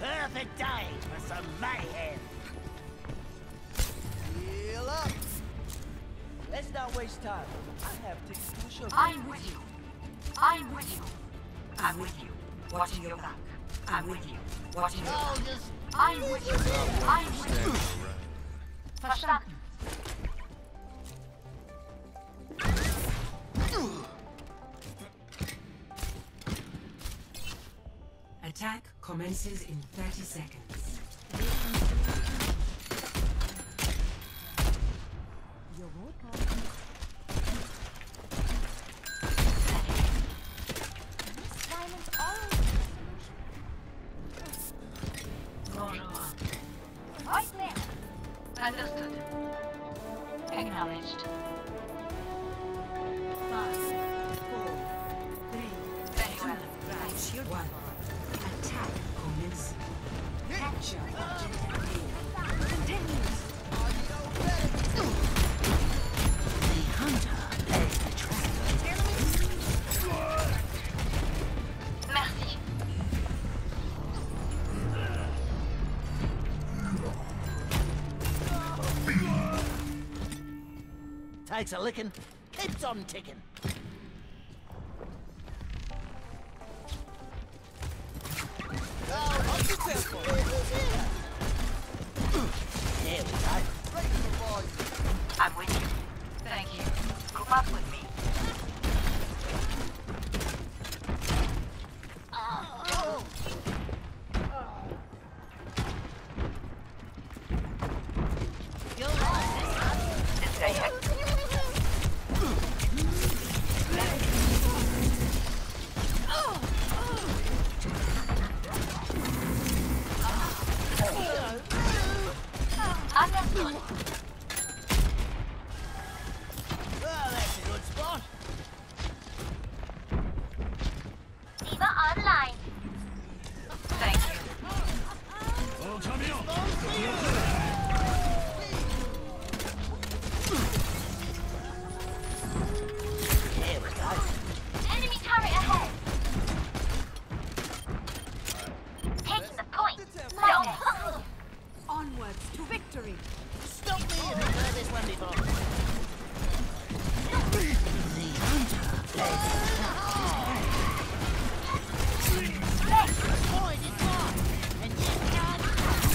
Perfect day for some mayhem. Heal up. Let's not waste time. I have tickets to the show. I'm with you. I'm with you. I'm with you. Watching your back. I'm with you. Watching your back. I'm with you. I'm with you. Verstanden. Attack commences in 30 seconds. You're welcome. Silence always the solution. Bonjour. Right there. Understood. Acknowledged. 5, 4, 3. Very well. Right. 1. Attack commences. Capture objective A. Continues. The hunter lays the trap. Merci. Takes a licking, keeps on ticking. There we go. I'm with you. Thank you. Group up with me. This guy had understood. Oh, that's a good spot. Diva online. Thank you. There we go. Enemy turret ahead. Taking the point. No. Onwards to victory. Stop me if you've heard this one before. The hunter lays the trap. The point is gone, and you can't.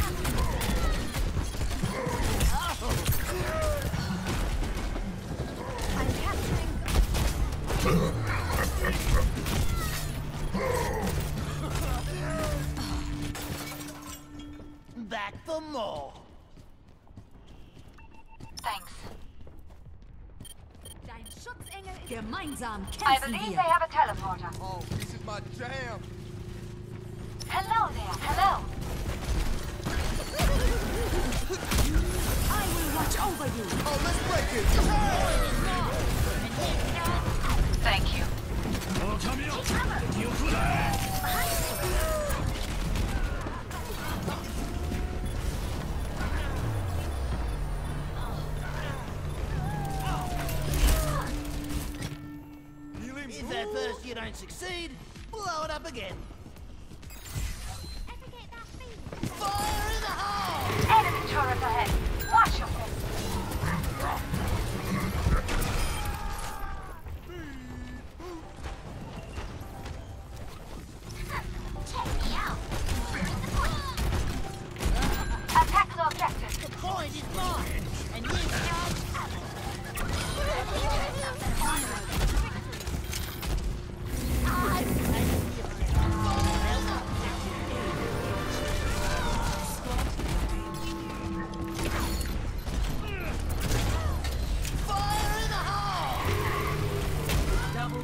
I'm capturing. Back for more. Thanks. Dein Schutzengel ist gemeinsam I kämpfen believe wir. they have a teleporter. Oh, this is my jam. Hello there. Hello. I will watch over you. Oh, let's break it. Thank you. If at first you don't succeed, blow it up again. Ever get that feeling? Fire in the hole! Enemy turret ahead. Watch yourself. Check me out. Attack the objective. The point is mine, and you can't have it. Fire in the hole! Double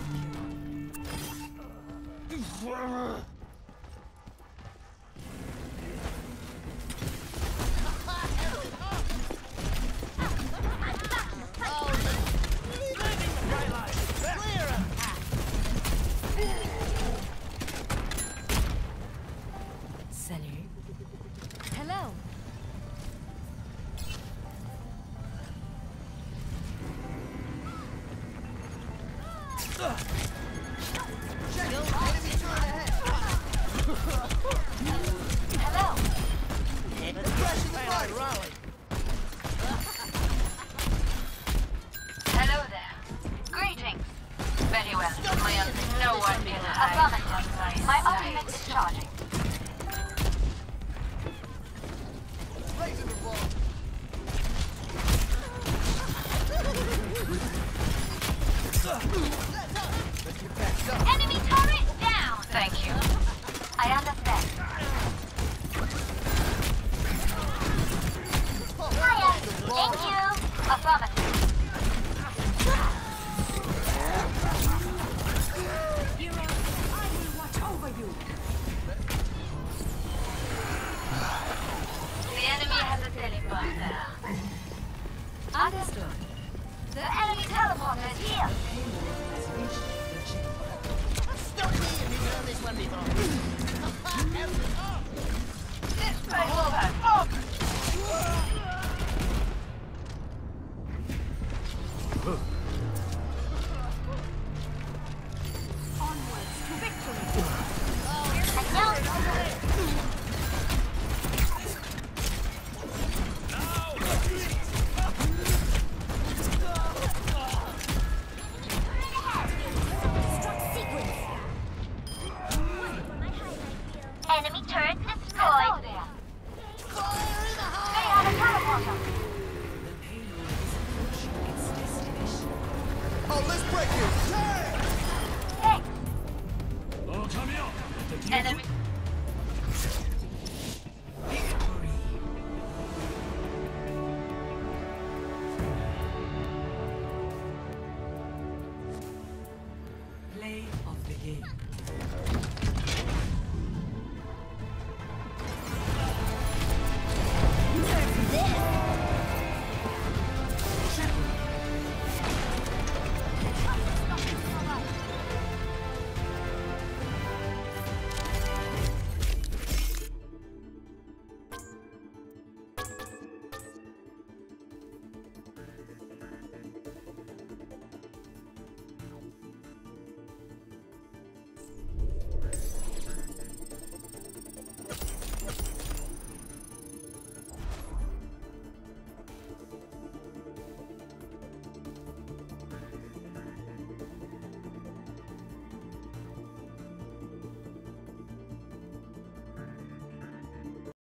Salut. Hello. Hello Affirmative. Hero, I will watch over you. The enemy has a teleporter. Understood. The enemy teleporter is here. Stop me if you've done this one before. This way, Wolverine. Oh! Onwards to victory. Enemy turret destroyed. They have a teleporter. Oh, let's break it!